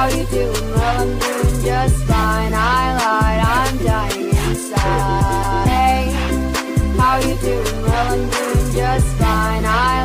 How you doing? Well, I'm doing just fine. I lied, I'm dying inside. Hey, how you doing? Well, I'm doing just fine. I